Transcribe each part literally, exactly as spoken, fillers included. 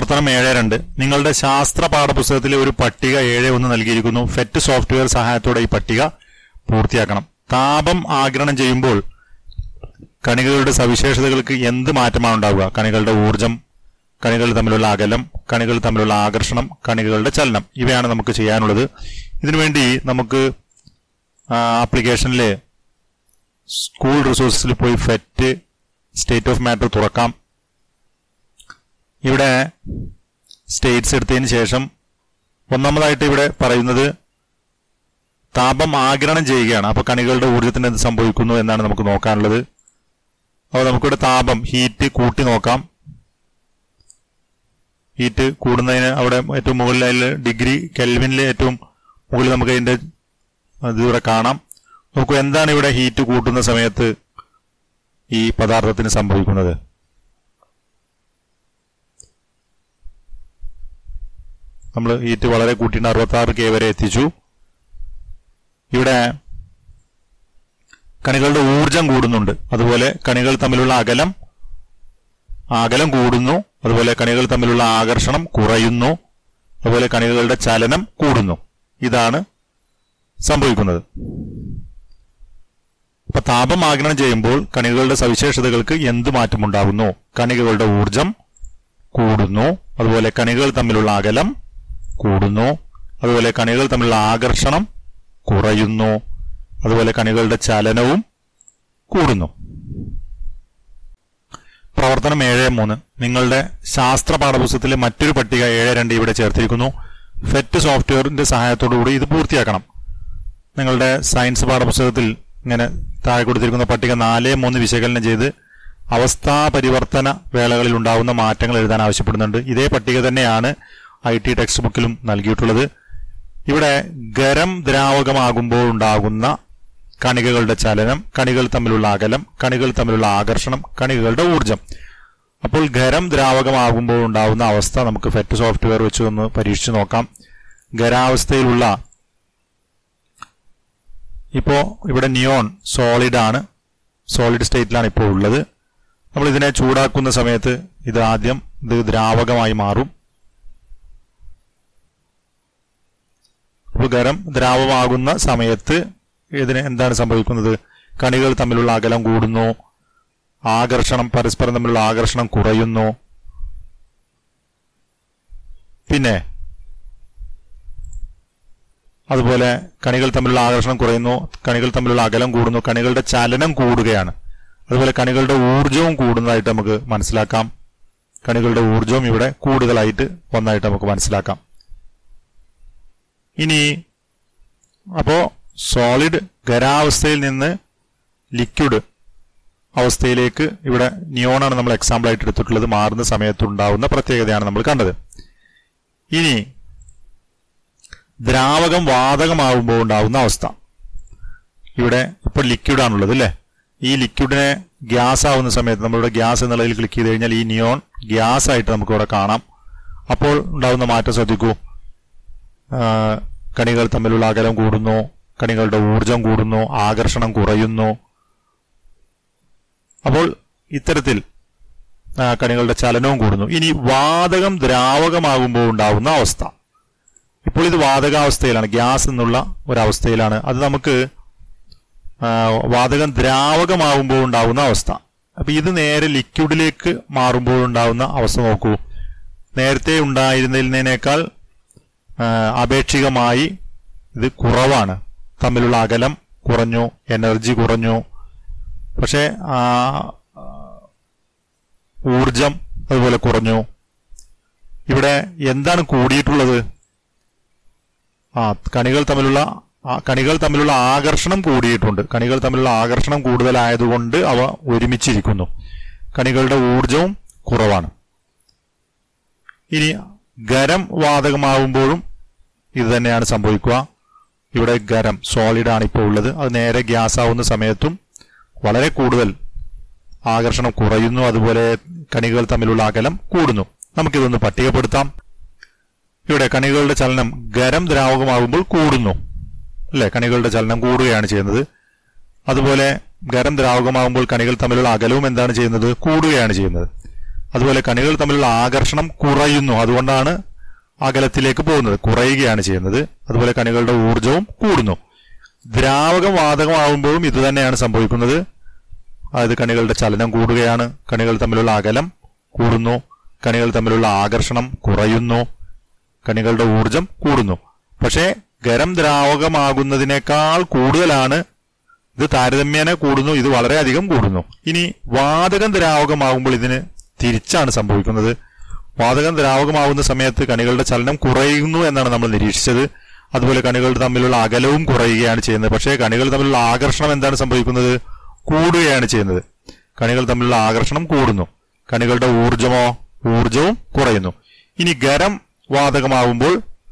പ്രവർത്തനം ഏഴ് രണ്ട്. നിങ്ങളുടെ ശാസ്ത്ര പാഠപുസ്തകത്തിലെ ഒരു പട്ടിക ഏഴ് ഒന്ന് നൽകിയിരിക്കുന്നു. ഫെറ്റ് സോഫ്റ്റ്വെയർ സഹായത്തോടെ ഈ പട്ടിക പൂർത്തിയാക്കണം. താപം ആഗിരണം ചെയ്യുമ്പോൾ കണികകളുടെ സവിശേഷതകൾക്ക് എന്ത് മാറ്റമാണ് ഉണ്ടാവുക? കണികളുടെ ഊർജം, കണികൾ തമ്മിലുള്ള അകലം, കണികൾ തമ്മിലുള്ള ആകർഷണം, കണികകളുടെ ചലനം, ഇവയാണ് നമുക്ക് ചെയ്യാനുള്ളത്. ഇതിനുവേണ്ടി നമുക്ക് ആപ്ലിക്കേഷനിലെ സ്കൂൾ റിസോഴ്സിൽ പോയി ഫെറ്റ് സ്റ്റേറ്റ് ഓഫ് മാറ്റർ തുറക്കാം. ഇവിടെ സ്റ്റേറ്റ്സ് എടുത്തതിന് ശേഷം ഒന്നാമതായിട്ട് ഇവിടെ പറയുന്നത് താപം ആഗിരണം ചെയ്യുകയാണ്. അപ്പൊ കണികളുടെ ഊർജത്തിന് എന്ത് സംഭവിക്കുന്നു എന്നാണ് നമുക്ക് നോക്കാനുള്ളത്. അപ്പോൾ നമുക്കിവിടെ താപം ഹീറ്റ് കൂട്ടി നോക്കാം. ഹീറ്റ് കൂടുന്നതിന് അവിടെ ഏറ്റവും മുകളിൽ അതിൽ ഡിഗ്രി കെൽവിനിൽ ഏറ്റവും മുകളിൽ നമുക്ക് അതിന്റെ ഇതിവിടെ കാണാം. നോക്കൂ, എന്താണ് ഇവിടെ ഹീറ്റ് കൂട്ടുന്ന സമയത്ത് ഈ പദാർത്ഥത്തിന് സംഭവിക്കുന്നത്? നമ്മൾ ഹീറ്റ് വളരെ കൂട്ടിയിട്ട് അറുപത്തി ആറ് കെ വരെ എത്തിച്ചു. ഇവിടെ കണികളുടെ ഊർജം കൂടുന്നുണ്ട്, അതുപോലെ കണികൾ തമ്മിലുള്ള അകലം അകലം കൂടുന്നു, അതുപോലെ കണികൾ തമ്മിലുള്ള ആകർഷണം കുറയുന്നു, അതുപോലെ കണികളുടെ ചലനം കൂടുന്നു. ഇതാണ് സംഭവിക്കുന്നത്. അപ്പൊ താപം ആഗിരണം ചെയ്യുമ്പോൾ കണികളുടെ സവിശേഷതകൾക്ക് എന്ത് മാറ്റമുണ്ടാകുന്നു? കണികകളുടെ ഊർജം കൂടുന്നു, അതുപോലെ കണികൾ തമ്മിലുള്ള അകലം കൂടുന്നു, അതുപോലെ കണികൾ തമ്മിലുള്ള ആകർഷണം കുറയുന്നു, അതുപോലെ കണികളുടെ ചലനവും കൂടുന്നു. പ്രവർത്തനം ഏഴ് മൂന്ന്. നിങ്ങളുടെ ശാസ്ത്ര പാഠപുസ്തകത്തിലെ മറ്റൊരു പട്ടിക ഏഴ് രണ്ട് ഇവിടെ ചേർത്തിരിക്കുന്നു. ഫെറ്റ് സോഫ്റ്റ്വെയറിന്റെ സഹായത്തോടുകൂടി ഇത് പൂർത്തിയാക്കണം. നിങ്ങളുടെ സയൻസ് പാഠപുസ്തകത്തിൽ ഇങ്ങനെ താഴെ കൊടുത്തിരിക്കുന്ന പട്ടിക നാല് മൂന്ന് വിശകലനം ചെയ്ത് അവസ്ഥാ പരിവർത്തന വേളകളിൽ ഉണ്ടാകുന്ന മാറ്റങ്ങൾ എഴുതാൻ ആവശ്യപ്പെടുന്നുണ്ട്. ഇതേ പട്ടിക തന്നെയാണ് ഐ ടി ടെക്സ്റ്റ് ബുക്കിലും നൽകിയിട്ടുള്ളത്. ഇവിടെ ഖരം ദ്രാവകമാകുമ്പോൾ ഉണ്ടാകുന്ന കണികകളുടെ ചലനം, കണികൾ തമ്മിലുള്ള അകലം, കണികൾ തമ്മിലുള്ള ആകർഷണം, കണികകളുടെ ഊർജം. അപ്പോൾ ഖരം ദ്രാവകമാകുമ്പോൾ ഉണ്ടാകുന്ന അവസ്ഥ നമുക്ക് ഫെറ്റ് സോഫ്റ്റ്വെയർ വെച്ച് ഒന്ന് പരീക്ഷിച്ചു നോക്കാം. ഖരാവസ്ഥയിലുള്ള ഇപ്പോ ഇവിടെ നിയോൺ സോളിഡ് ആണ്, സോളിഡ് സ്റ്റേറ്റിലാണ് ഇപ്പോൾ ഉള്ളത്. നമ്മൾ ഇതിനെ ചൂടാക്കുന്ന സമയത്ത് ഇത് ആദ്യം ഇത് ദ്രാവകമായി മാറും. അപ്പോൾ ഖരം ദ്രാവകമാകുന്ന സമയത്ത് ഇതിന് എന്താണ് സംഭവിക്കുന്നത്? കണികൾ തമ്മിലുള്ള അകലം കൂടുന്നു, ആകർഷണം പരസ്പരം തമ്മിലുള്ള ആകർഷണം കുറയുന്നു. പിന്നെ അതുപോലെ കണികൾ തമ്മിലുള്ള ആകർഷണം കുറയുന്നു, കണികൾ തമ്മിലുള്ള അകലം കൂടുന്നു, കണികളുടെ ചലനം കൂടുകയാണ്. അതുപോലെ കണികളുടെ ഊർജവും കൂടുന്നതായിട്ട് നമുക്ക് മനസ്സിലാക്കാം. കണികളുടെ ഊർജവും ഇവിടെ കൂടുതലായിട്ട് വന്നതായിട്ട് നമുക്ക് മനസ്സിലാക്കാം. ഇനി അപ്പോ സോളിഡ് ഖരാവസ്ഥയിൽ നിന്ന് ലിക്വിഡ് അവസ്ഥയിലേക്ക് ഇവിടെ നിയോണാണ് നമ്മൾ എക്സാമ്പിൾ ആയിട്ട് എടുത്തിട്ടുള്ളത്. മാറുന്ന സമയത്തുണ്ടാവുന്ന പ്രത്യേകതയാണ് നമ്മൾ കണ്ടത്. ഇനി ദ്രാവകം വാതകമാവുമ്പോൾ ഉണ്ടാവുന്ന അവസ്ഥ. ഇവിടെ ഇപ്പോൾ ലിക്വിഡ് ആണുള്ളത് അല്ലേ? ഈ ലിക്വിഡിനെ ഗ്യാസ് ആവുന്ന സമയത്ത് നമ്മളിവിടെ ഗ്യാസ് എന്നുള്ളതിൽ ക്ലിക്ക് ചെയ്ത് കഴിഞ്ഞാൽ ഈ നിയോൺ ഗ്യാസ് ആയിട്ട് നമുക്ക് ഇവിടെ കാണാം. അപ്പോൾ ഉണ്ടാവുന്ന മാറ്റം ശ്രദ്ധിക്കൂ. കണികൾ തമ്മിലുള്ള അകലം കൂടുന്നു, കണികളുടെ ഊർജം കൂടുന്നു, ആകർഷണം കുറയുന്നു. അപ്പോൾ ഇത്തരത്തിൽ കണികളുടെ ചലനവും കൂടുന്നു. ഇനി വാതകം ദ്രാവകമാകുമ്പോൾ ഉണ്ടാവുന്ന അവസ്ഥ. ഇപ്പോൾ ഇത് വാതകാവസ്ഥയിലാണ്, ഗ്യാസ് എന്നുള്ള ഒരവസ്ഥയിലാണ്. അത് നമുക്ക് വാതകം ദ്രാവകമാകുമ്പോൾ ഉണ്ടാവുന്ന അവസ്ഥ. അപ്പൊ ഇത് നേരെ ലിക്വിഡിലേക്ക് മാറുമ്പോൾ ഉണ്ടാവുന്ന അവസ്ഥ നോക്കൂ. നേരത്തെ ഉണ്ടായിരുന്നതിനേക്കാൾ ആപേക്ഷികമായി ഇത് കുറവാണ്. തമ്മിലുള്ള അകലം കുറഞ്ഞു, എനർജി കുറഞ്ഞു. പക്ഷെ ഊർജം അതുപോലെ കുറഞ്ഞു. ഇവിടെ എന്താണ് കൂടിയിട്ടുള്ളത്? ആ കണികൾ തമ്മിലുള്ള കണികൾ തമ്മിലുള്ള ആകർഷണം കൂടിയിട്ടുണ്ട്. കണികൾ തമ്മിലുള്ള ആകർഷണം കൂടുതലായതുകൊണ്ട് അവ ഒരുമിച്ചിരിക്കുന്നു. കണികളുടെ ഊർജവും കുറവാണ്. ഇനി ഖരം വാതകമാവുമ്പോഴും ഇത് തന്നെയാണ് സംഭവിക്കുക. ഇവിടെ ഖരം സോളിഡ് ആണ് ഇപ്പോൾ ഉള്ളത്. അത് നേരെ ഗ്യാസ് ആവുന്ന സമയത്തും വളരെ കൂടുതൽ ആകർഷണം കുറയുന്നു, അതുപോലെ കണികൾ തമ്മിലുള്ള അകലം കൂടുന്നു. നമുക്കിതൊന്ന് പട്ടികപ്പെടുത്താം. ഇവിടെ കണികളുടെ ചലനം ഖരം ദ്രാവകമാകുമ്പോൾ കൂടുന്നു അല്ലെ? കണികളുടെ ചലനം കൂടുകയാണ് ചെയ്യുന്നത്. അതുപോലെ ഖരം ദ്രാവകമാകുമ്പോൾ കണികൾ തമ്മിലുള്ള അകലവും എന്താണ് ചെയ്യുന്നത്? കൂടുകയാണ് ചെയ്യുന്നത്. അതുപോലെ കണികൾ തമ്മിലുള്ള ആകർഷണം കുറയുന്നു, അതുകൊണ്ടാണ് അകലത്തിലേക്ക് പോകുന്നത്, കുറയുകയാണ് ചെയ്യുന്നത്. അതുപോലെ കണികളുടെ ഊർജവും കൂടുന്നു. ദ്രാവകം വാതകമാകുമ്പോഴും ഇത് തന്നെയാണ് സംഭവിക്കുന്നത്. അതായത് കണികളുടെ ചലനം കൂടുകയാണ്, കണികൾ തമ്മിലുള്ള അകലം കൂടുന്നു, കണികൾ തമ്മിലുള്ള ആകർഷണം കുറയുന്നു, കണികളുടെ ഊർജം കൂടുന്നു. പക്ഷേ ഖരം ദ്രാവകമാകുന്നതിനേക്കാൾ കൂടുതലാണ് ഇത്, താരതമ്യേന കൂടുന്നു, ഇത് വളരെയധികം കൂടുന്നു. ഇനി വാതകം ദ്രാവകമാകുമ്പോൾ ഇതിന് തിരിച്ചാണ് സംഭവിക്കുന്നത്. വാതകം ദ്രാവകമാകുന്ന സമയത്ത് കണികളുടെ ചലനം കുറയുന്നു എന്നാണ് നമ്മൾ നിരീക്ഷിച്ചത്. അതുപോലെ കണികൾ തമ്മിലുള്ള അകലവും കുറയുകയാണ് ചെയ്യുന്നത്. പക്ഷേ കണികൾ തമ്മിലുള്ള ആകർഷണം എന്താണ് സംഭവിക്കുന്നത്? കൂടുകയാണ് ചെയ്യുന്നത്. കണികൾ തമ്മിലുള്ള ആകർഷണം കൂടുന്നു, കണികളുടെ ഊർജമോ ഊർജവും കുറയുന്നു. ഇനി ഖരം വാതകമാകുമ്പോൾ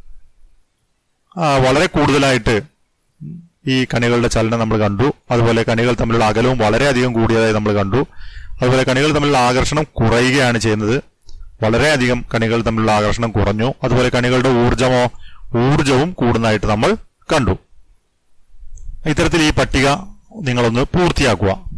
വളരെ കൂടുതലായിട്ട് ഈ കണികളുടെ ചലനം നമ്മൾ കണ്ടു. അതുപോലെ കണികൾ തമ്മിലുള്ള അകലവും വളരെയധികം കൂടിയതായി നമ്മൾ കണ്ടു. അതുപോലെ കണികൾ തമ്മിലുള്ള ആകർഷണം കുറയുകയാണ് ചെയ്യുന്നത്. വളരെയധികം കണികൾ തമ്മിലുള്ള ആകർഷണം കുറഞ്ഞു. അതുപോലെ കണികളുടെ ഊർജമോ ഊർജവും കൂടുന്നതായിട്ട് നമ്മൾ കണ്ടു. ഇത്തരത്തിൽ ഈ പട്ടിക നിങ്ങളൊന്ന് പൂർത്തിയാക്കുക.